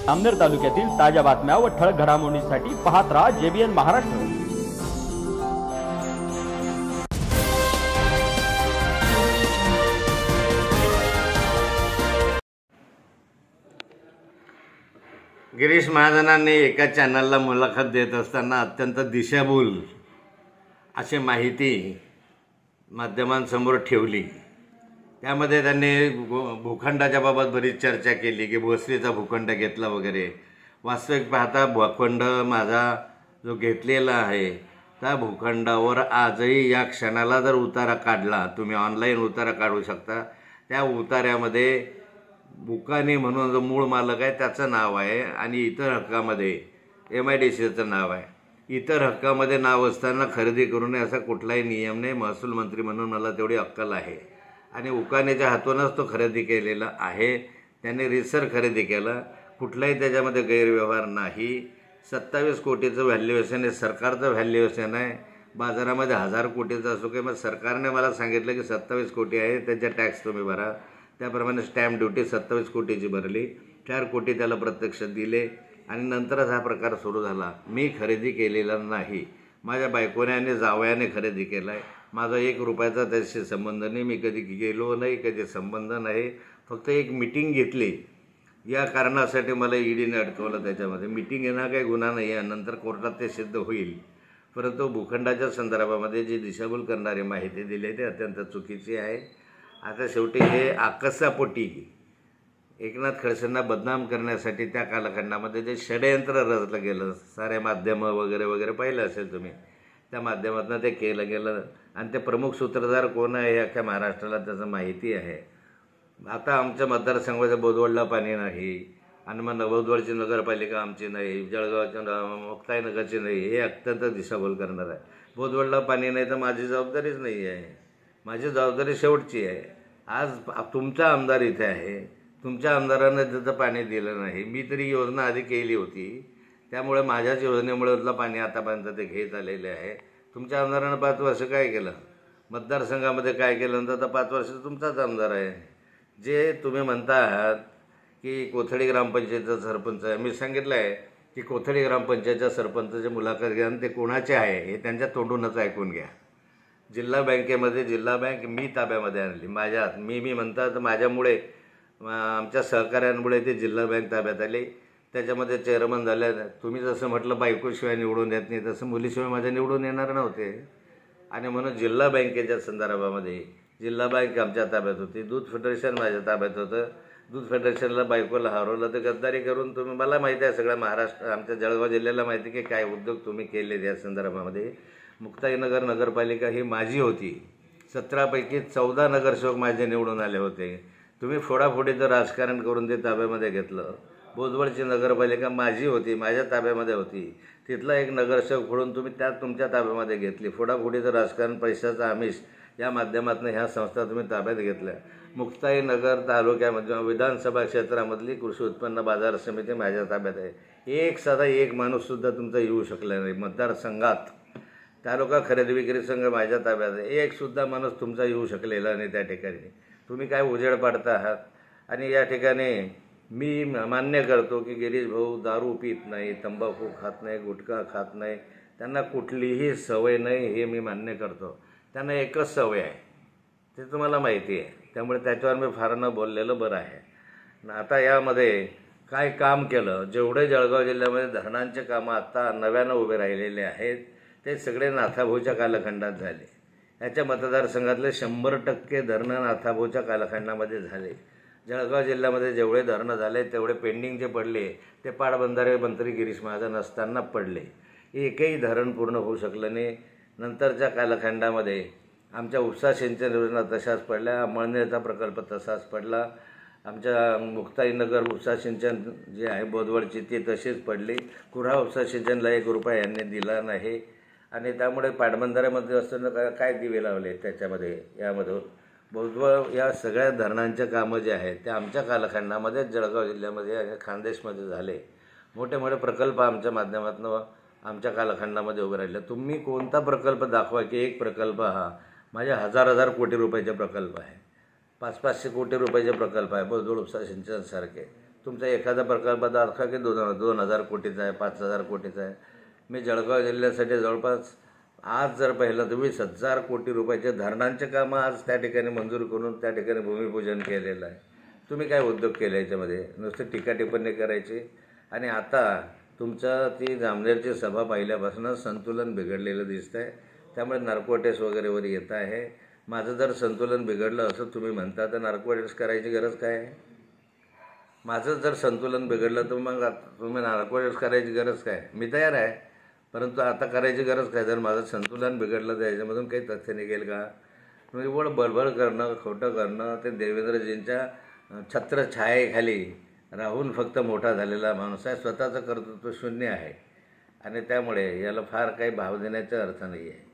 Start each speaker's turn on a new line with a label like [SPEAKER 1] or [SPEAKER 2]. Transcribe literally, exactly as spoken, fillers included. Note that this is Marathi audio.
[SPEAKER 1] अमनेर तालुक्यातील ताज्या बातम्या व ठळक घडामोडींसाठी पाहत राहा जेबीएन महाराष्ट्र।
[SPEAKER 2] गिरीश महाजनांनी एका चॅनलला मुलाखत देत असताना अत्यंत दिशाभूल अशी माहिती माध्यमांसमोर ठेवली। त्यामध्ये त्यांनी भूखंडाच्या बाबत बरीच चर्चा केली की भोसरीचा भूखंड घेतला वगैरे। वास्तविक पाहता भूखंड माझा जो घेतलेला आहे त्या भूखंडावर आजही या क्षणाला जर उतारा काढला, तुम्ही ऑनलाईन उतारा काढू शकता, त्या उतार्यामध्ये बुकानी म्हणून जो मूळ मालक आहे त्याचं नाव आहे आणि इतर हक्कामध्ये एम आय डी सीचं नाव आहे। इतर हक्कामध्ये नाव असताना खरेदी करू नये असा कुठलाही नियम नाही। महसूल मंत्री म्हणून मला तेवढी अक्कल आहे आणि उकानीच्या हातूनच तो खरेदी केलेला आहे। त्याने रिसर खरेदी केला, कुठलाही त्याच्यामध्ये गैरव्यवहार नाही। सत्तावीस कोटीचं व्हॅल्युएशन आहे, सरकारचं व्हॅल्युएशन आहे। बाजारामध्ये हजार कोटीचं असो किंवा सरकारने मला सांगितलं की सत्तावीस कोटी आहे, त्याच्या टॅक्स तुम्ही भरा। त्याप्रमाणे स्टॅम्प ड्युटी सत्तावीस कोटीची भरली, चार कोटी त्याला प्रत्यक्ष दिले आणि नंतरच हा प्रकार सुरू झाला। मी खरेदी केलेला नाही, माझ्या बायकोने आणि जावयाने खरेदी केला आहे। माझा एक रुपयाचा त्याशी संबंध नाही, मी कधी गेलो नाही, कधी संबंध नाही। फक्त एक मीटिंग घेतली या कारणासाठी मला ईडीने अडकवलं। त्याच्यामध्ये मीटिंग येणं काही गुन्हा नाही आहे, नंतर कोर्टात ते सिद्ध होईल। परंतु भूखंडाच्या संदर्भामध्ये जी दिशाभूल करणारी माहिती दिली आहे ती अत्यंत चुकीची आहे। आता शेवटी हे आकसापोटी एकनाथ खडसेंना बदनाम करण्यासाठी त्या कालखंडामध्ये जे षडयंत्र रचलं गेलं, सारे माध्यमं वगैरे वगैरे पाहिलं असेल तुम्ही, त्या माध्यमातून ते केलं गेलं आणि ते प्रमुख सूत्रधार कोण आहे हे अख्ख्या महाराष्ट्राला त्याचं माहिती आहे। आता आमच्या मतदारसंघाच्या बोदवडला पाणी नाही आणि मग बोदवडची नगरपालिका आमची नाही, जळगावच्या मुक्ताईनगरची नाही, हे अत्यंत दिशाभूल करणार आहे। बोदवडला पाणी नाही तर माझी जबाबदारीच नाही आहे, माझी जबाबदारी शेवटची आहे। आज तुमचा आमदार इथे आहे, तुमच्या आमदारांना त्याचं पाणी दिलं नाही। मी तरी योजना आधी केली होती, त्यामुळे माझ्याच योजनेमुळेला पाणी आतापर्यंत ते घेत आलेले आहे। तुमच्या आमदारानं पाच वर्ष काय केलं, मतदारसंघामध्ये काय केलं नंतर तर पाच वर्ष तुमचाच आमदार आहे। जे तुम्ही म्हणता आहात की कोथळी ग्रामपंचायतचा सरपंच आहे, मी सांगितलं आहे की कोथळी ग्रामपंचायतच्या सरपंचाची मुलाखत घ्या आणि ते कोणाचे आहे हे त्यांच्या तोंडूनच ऐकून घ्या। जिल्हा बँकेमध्ये जिल्हा बँक मी ताब्यामध्ये आणली, माझ्यात मी मी म्हणतात माझ्यामुळे आमच्या सहकार्यांमुळे ते जिल्हा बँक ताब्यात आली। त्याच्यामध्ये चेअरमन झाले। तुम्ही जसं म्हटलं बायकोशिवाय निवडून येत नाही, तसं मुलीशिवाय माझ्या निवडून येणार नव्हते आणि म्हणून जिल्हा बँकेच्या संदर्भामध्ये जिल्हा बँक आमच्या ताब्यात होती, दूध फेडरेशन माझ्या ताब्यात होतं। दूध फेडरेशनला बायकोला हरवलं तर गद्दारी करून तुम्ही, मला माहिती आहे सगळ्या महाराष्ट्र आमच्या जळगाव जिल्ह्याला माहिती की काय उद्योग तुम्ही केले या संदर्भामध्ये। मुक्ताईनगर नगरपालिका ही माझी होती, सतरापैकी चौदा नगरसेवक माझे निवडून आले होते। तुम्ही फोडाफोडीचं राजकारण करून ते ताब्यामध्ये घेतलं। बोदवडची नगरपालिका माझी होती, माझ्या ताब्यामध्ये होती, तिथला एक नगरसेवक फोडून तुम्ही त्यात तुमच्या ताब्यामध्ये घेतली। फोडाफोडीचं राजकारण, पैशाचा आमिष या माध्यमातून ह्या संस्था तुम्ही ताब्यात घेतल्या। मुक्ताईनगर तालुक्यामध्ये विधानसभा क्षेत्रामधली कृषी उत्पन्न बाजार समिती माझ्या ताब्यात आहे। एक साधा एक माणूससुद्धा तुमचा येऊ शकला नाही मतदारसंघात। तालुका खरेदी विक्री संघ माझ्या ताब्यात आहे, एक सुद्धा माणूस तुमचा येऊ शकलेला नाही त्या ठिकाणी। तुम्ही काय उजेड पाडता आहात आणि या ठिकाणी मी मान्य करतो की गिरीश भाऊ दारू पित नाही, तंबाखू खात नाही, गुटखा खात नाही, त्यांना कुठलीही सवय नाही, हे मी मान्य करतो। त्यांना एकच सवय आहे, ते तुम्हाला माहिती आहे, त्यामुळे त्याच्यावर मी फार न बोललेलं बरं आहे। आता यामध्ये काय काम केलं, जेवढे जळगाव जिल्ह्यामध्ये धरणांचे कामं आत्ता नव्यानं उभे राहिलेले आहेत ते सगळे नाथाभाऊच्या कालखंडात झाले। याच्या मतदारसंघातले शंभर टक्के धरणं नाथाभाऊच्या कालखंडामध्ये झाले। जळगाव जिल्ह्यामध्ये जेवढे धरणं झाले तेवढे पेंडिंग जे पडले ते पाटबंधारे मंत्री गिरीश महाजन असताना पडले, एकही धरण पूर्ण होऊ शकलं नाही। नंतरच्या कालखंडामध्ये आमच्या उपसा सिंचन योजना तशाच पडल्या, अमळनेरचा प्रकल्प तसाच पडला, आमच्या मुक्ताईनगर उपसा सिंचन जे आहे बोदवडची ती तशीच पडली। कुऱ्हा उपसा सिंचनला एक रुपया यांनी दिला नाही आणि त्यामुळे पाटबंधाऱ्यामध्ये असताना काय काय दिवे लावले त्याच्यामध्ये यामधून बोदवड या सगळ्या धरणांच्या कामं जे आहेत ते आमच्या कालखंडामध्ये जळगाव जिल्ह्यामध्ये आणि खानदेशमध्ये झाले। मोठे मोठे प्रकल्प आमच्या माध्यमातून आमच्या कालखंडामध्ये उभे राहिले। तुम्ही कोणता प्रकल्प दाखवा की एक प्रकल्प हा माझ्या हजार हजार कोटी रुपयाचे प्रकल्प आहे, पाच पाचशे कोटी रुपयाचे प्रकल्प आहे बोदवड उपसा सिंचनसारखे, तुमचा एखादा प्रकल्प दाखवा की दोन दोन हजार कोटीचा आहे, पाच हजार कोटीचा आहे. मी जळगाव जिल्ह्यासाठी जवळपास आज जर पाहिलं तर वीस हजार कोटी रुपयाचे धरणांचे कामं आज त्या ठिकाणी मंजूर करून त्या ठिकाणी भूमिपूजन केलेलं आहे. तुम्ही काय उद्योग केले याच्यामध्ये? नुसतं टीका टिप्पणी करायची. आणि आता तुमचं ती जामनेरची सभा पाहिल्यापासून संतुलन बिघडलेलं दिसतं आहे. त्यामुळे नार्कोटेस वगैरेवर येत आहे. माझं जर संतुलन बिघडलं असं तुम्ही म्हणता तर नार्कोटेस करायची गरज काय आहे? माझं जर संतुलन बिघडलं तर मग तुम्ही नार्कोटेस करायची गरज काय? मी तयार आहे, परंतु आता करायची गरज काय? जर माझं संतुलन बिघडलं तर याच्यामधून काही तथ्य निघेल का? म्हणजे एवढं बडबड करणं, खोटं करणं, ते देवेंद्रजींच्या छत्रछायेखाली राहून फक्त मोठा झालेला माणूस आहे. स्वतःचं कर्तृत्व शून्य आहे आणि त्यामुळे याला फार काही भाव देण्याचा अर्थ नाही आहे.